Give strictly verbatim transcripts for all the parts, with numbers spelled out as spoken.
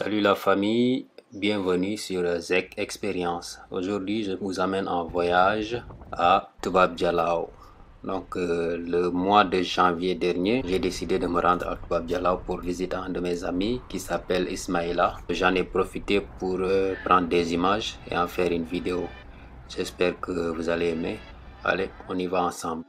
Salut la famille, bienvenue sur Z E C Expérience. Aujourd'hui, je vous amène en voyage à Toubab Dialaw. Donc, euh, le mois de janvier dernier, j'ai décidé de me rendre à Toubab Dialaw pour visiter un de mes amis qui s'appelle Ismaïla. J'en ai profité pour euh, prendre des images et en faire une vidéo. J'espère que vous allez aimer. Allez, on y va ensemble.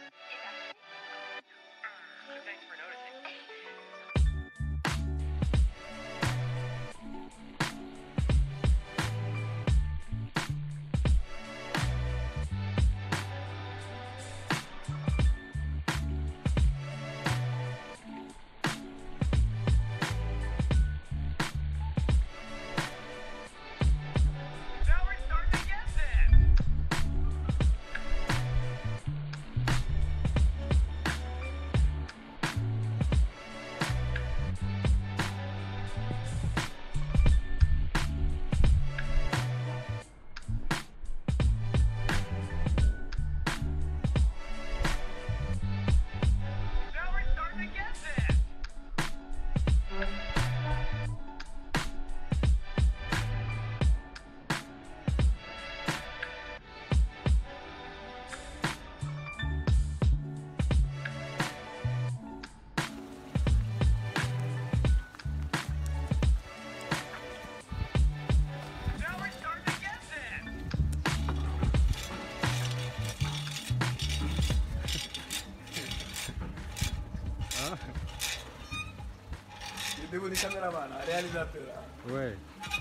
Devenu caméraman, réalisateur. Ouais.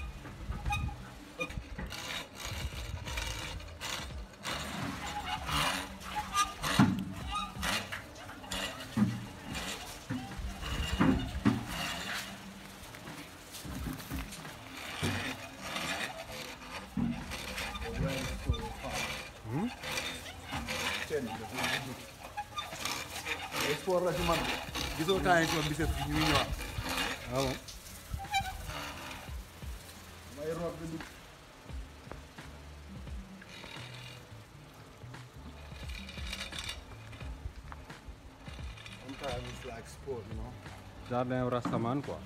Hmm? Sport la ci man gisoo temps yi ci biceps bi ñu ñëwaat. Ah bon? May rob bi sometimes it's like sport, you know. Jardin Rastaman quoi.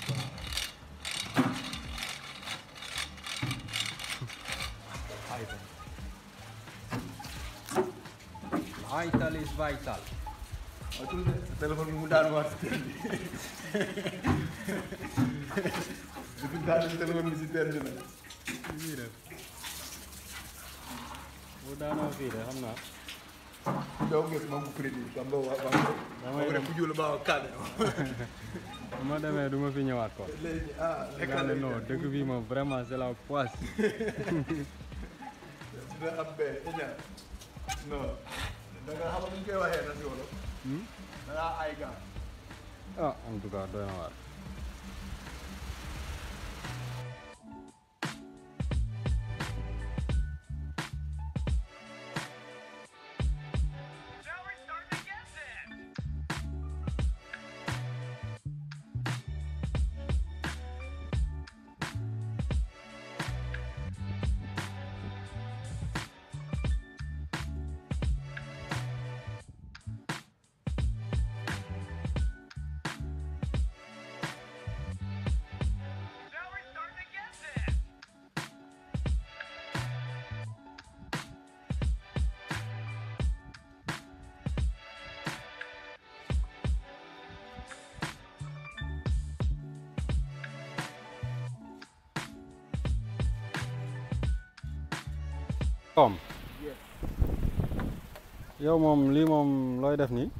Vital is vital. Atul de téléphone bi mu daan waat si teel bi. Depuis daan téléphone bi si teel bi nag. Fii de bu daanoo fii de xam naa. Doo gis moom bu crédit kam ba wa ba damay ko def bu jula ba kàdde. bu ma demee du ma fi ñëwaat quoi. Léegi ah Gane non dëkk bi moom vraiment c'est la poisse. dina am bee ñaan non da nga xam ñu koy waxee na si wolof. Da ngaa ay gaa. Ah en tout cas doy na waar. Tom yow moom lii moom looy def nii.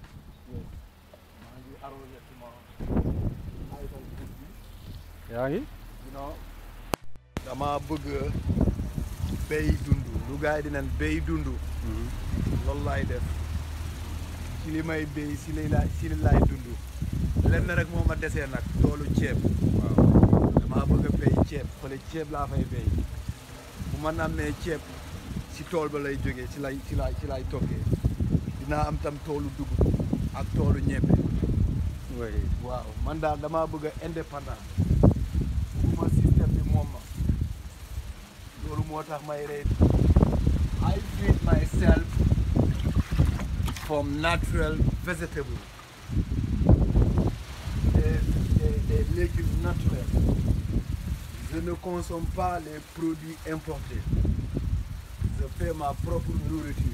yaa ngi. dama bëgg béy dund lu gars yi di naan béy dund. loolu laay def ci li may béy si li laay si li laay dund lenn rek moo ma desee nag toolu ceeb. waaw dama bëgg a béy ceeb fële ceeb laa fay béy bu ma nammee ceeb si tool ba lay jógee ci lay ci laay ci laay toggee dinaa am tam toolu dugub ak toolu ñebbe. oui. waaw man daal damaa bëgg a indépendant ma système bi moom ma loolu moo tax may rey I feed myself from natural vegetables des des des légumes naturels je ne consomme pas les produits importés. Je fais ma propre nourriture.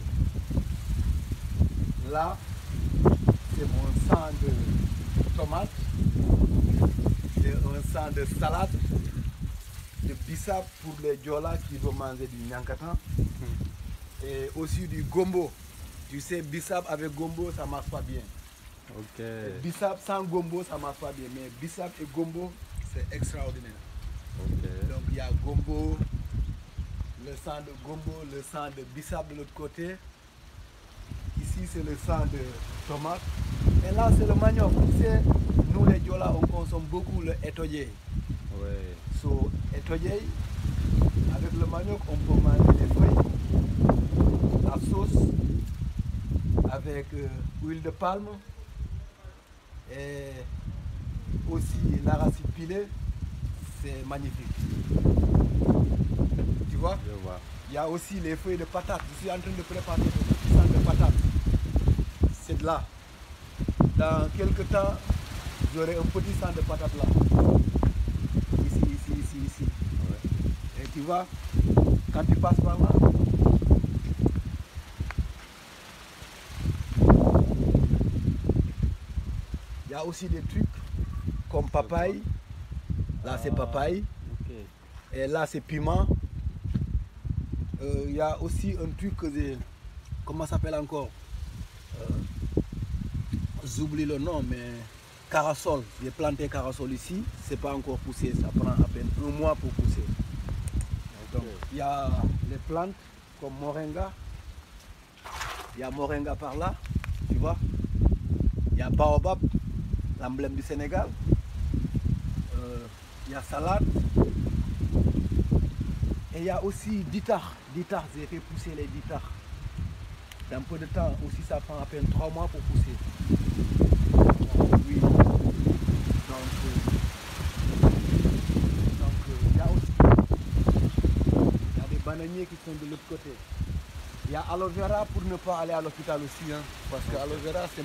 Là, c'est mon sang de tomate, c'est un sang de salade, de bissap pour les diolas qui veulent manger du nyankatan, et aussi du gombo. Tu sais, bissap avec gombo, ça ne marche pas bien. Ok. Bissap sans gombo, ça ne marche pas bien, mais bissap et gombo, c'est extraordinaire. Ok. Donc il y a gombo, le sang de gombo, le sang de bissap de l'autre côté. Ici c'est le sang de tomate. Et là c'est le manioc. Tu sais, nous les Diola on consomme beaucoup le etoyé. Ouais. So etoyé, avec le manioc on peut manger les feuilles, la sauce, avec euh, huile de palme et aussi l'arachide pilé. C'est magnifique. Tu vois? Je vois. Il y a aussi les feuilles de patate. Je suis en train de préparer le petit sang de patate. C'est de là. Dans quelques temps, j'aurai un petit sang de patate là. Ici, ici, ici, ici. Ouais. Et tu vois, quand tu passes par là, il y a aussi des trucs comme papaye. Là c'est papaye. Okay. Et là c'est piment. Il euh, y a aussi un truc que j'ai... Comment ça s'appelle encore? euh, J'oublie le nom, mais carassol. J'ai planté carassol ici. C'est pas encore poussé. Ça prend à peine un mois pour pousser. Donc il y a les plantes comme moringa. Il y a moringa par là. Tu vois? Il y a baobab, l'emblème du Sénégal. Il y a salade et il y a aussi ditar. Ditar, j'ai fait pousser les ditar. Dans peu de temps aussi, ça prend à peine trois mois pour pousser. Oui. Donc, euh, donc euh, il y a aussi il y a des bananiers qui sont de l'autre côté. Il y a aloe vera pour ne pas aller à l'hôpital aussi, hein, parce que aloe vera c'est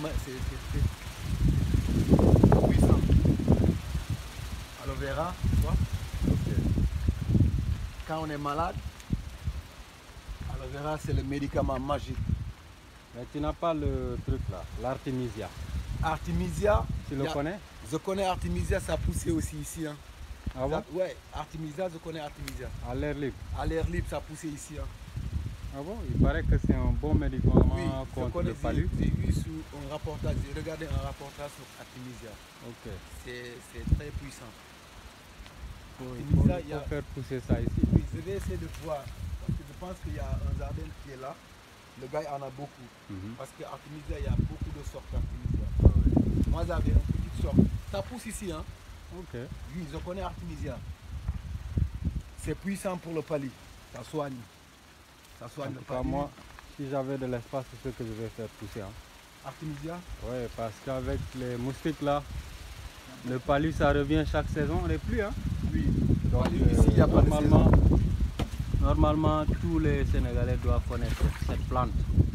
puissant. Aloe vera, tu vois. Okay. Quand on est malade, aloe vera c'est le médicament magique. Mais tu n'as pas le truc là, l'artémisia. Artemisia. Tu le a, connais? Je connais Artemisia, ça poussait aussi ici. Hein. Ah bon? Ouais, Artemisia, je connais Artemisia. À l'air libre? À l'air libre, ça poussait ici. Hein. Ah bon? Il paraît que c'est un bon médicament oui, contre connais, le palu. J'ai vu sur un reportage, j'ai regardé un reportage sur Artemisia. Ok. C'est très puissant. Il Artemisia, faut, il y a... faire pousser ça ici. Oui, je vais essayer de voir. Parce que je pense qu'il y a un jardin qui est là. Le gars en a beaucoup. Mm-hmm. Parce que Artemisia, il y a beaucoup de sortes d'Artemisia. Ah ouais. Moi, j'avais une petite sorte. Ça pousse ici, hein? Ok. Oui, je connais Artemisia. C'est puissant pour le palu. Ça soigne. Ça soigne en le tout cas, palu. moi, si j'avais de l'espace, c'est ce que je vais faire pousser. Hein. Artemisia? Oui, parce qu'avec les moustiques là, le palu, ça revient chaque saison, les pluies. Hein? Oui. Donc, palu, ici, il n'y a pas de saison. Normalement, tous les Sénégalais doivent connaître cette plante.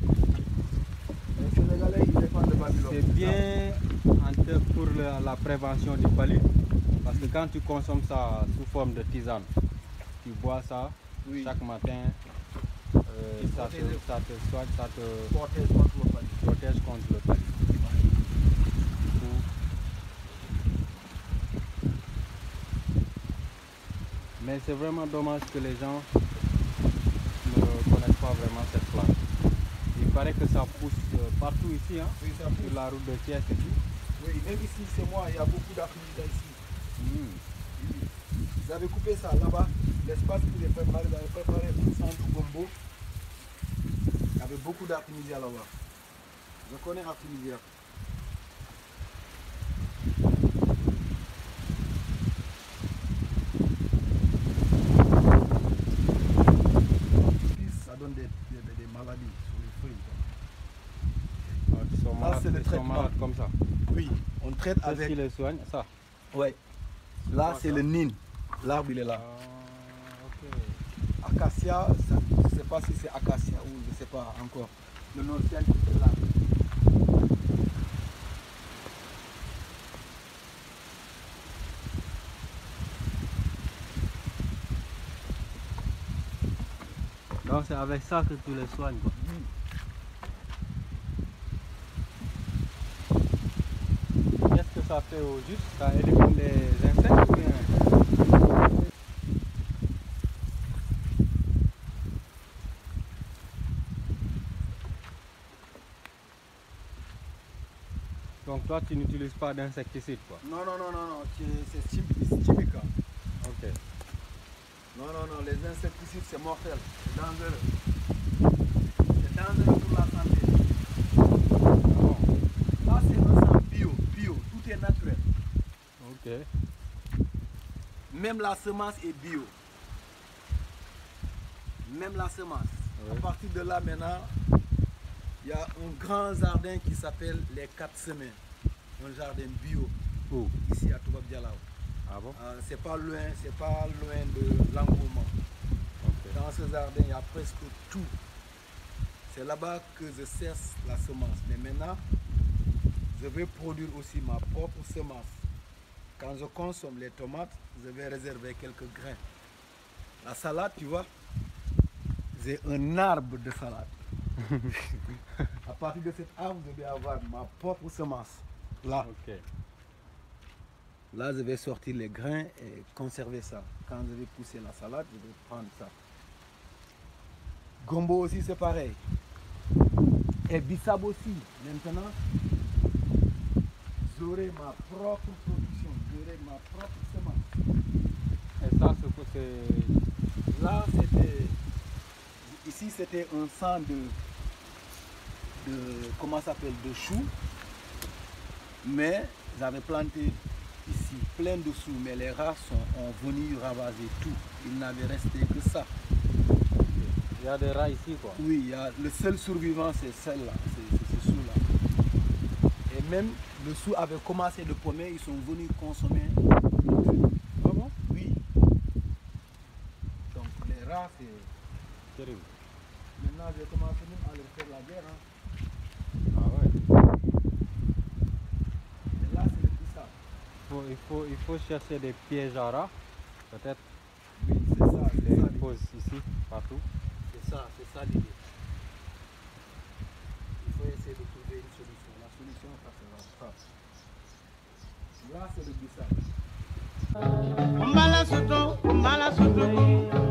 Les Sénégalais, ils dépendent de Babylone. C'est bien pour la, la prévention du palu. Parce que quand tu consommes ça sous forme de tisane, tu bois ça oui. chaque matin, euh, ça, te, ça te soigne, ça te protège contre le palu. Protège contre le palu. Mais c'est vraiment dommage que les gens ne connaissent pas vraiment cette plante. Il paraît que ça pousse partout ici, hein, oui, ça sur la route de Thiès et tout. Oui, même ici, c'est moi, il y a beaucoup d'Artemisia ici. Mmh. Oui. J'avais coupé ça là-bas, l'espace pour les préparer, j'avais préparé un centre gombo. Il y avait beaucoup d'Artemisia là-bas. Je connais Artemisia. Ça donne des, des, des maladies sur les feuilles. Ah, ils sont malades, c'est le ils traitement. sont malades comme ça. Oui, on traite avec... Qu'est-ce qui les soigne? Ça? Oui. Là, c'est le nin. L'arbre, il est là. Ah, okay. Acacia, ça, je ne sais pas si c'est acacia ou je ne sais pas encore. Le nom scientifique est là. Donc c'est avec ça que tu les soignes, quoi. Oui. Qu'est-ce que ça fait au juste? Ça élimine les insectes ou bien? Donc toi tu n'utilises pas d'insecticide, quoi? Non, non, non, non, non, c'est chimique. Ok. Non, non, non, les insecticides c'est mortel, c'est dangereux. C'est dangereux pour la santé. Bon. Là c'est un sang bio, bio, tout est naturel. Ok. Même la semence est bio. Même la semence. Oui. À partir de là maintenant, il y a un grand jardin qui s'appelle les quatre semaines. Un jardin bio. Où? Ici à Toubab Dialaw. Ah bon? Euh, c'est pas loin, c'est pas loin de l'engouement. Okay. Dans ce jardin, il y a presque tout. C'est là-bas que je cesse la semence. Mais maintenant, je vais produire aussi ma propre semence. Quand je consomme les tomates, je vais réserver quelques grains. La salade, tu vois, j'ai un arbre de salade. À partir de cet arbre, je vais avoir ma propre semence. Là. Okay. Là, je vais sortir les grains et conserver ça. Quand je vais pousser la salade, je vais prendre ça. Gombo aussi, c'est pareil. Et bissap aussi. Maintenant, j'aurai ma propre production, j'aurai ma propre semence. Et ça, c'est... Là, c'était... Ici, c'était un sang de... de comment ça s'appelle, de choux. Mais j'avais planté ici plein de choux, mais les rats sont, ont venu ravager tout. Il n'avait resté que ça. Il y a des rats ici, quoi? Oui, il y a, le seul survivant, c'est celle-là, c'est ce chou-là. Et même le chou avait commencé de pommer, ils sont venus consommer. Ah bon? Oui. Donc les rats, c'est terrible. Maintenant, j'ai commencé même à leur faire la guerre. Hein. Ah ouais. Et là, c'est le bissap. Il faut, il, faut, il faut chercher des pièges à rats, peut-être. Oui, c'est ça. Les pose ici, partout. C'est ça, c'est ça l'idée. Il faut essayer de trouver une solution. La solution, ça sera ça. Là, c'est le bissap.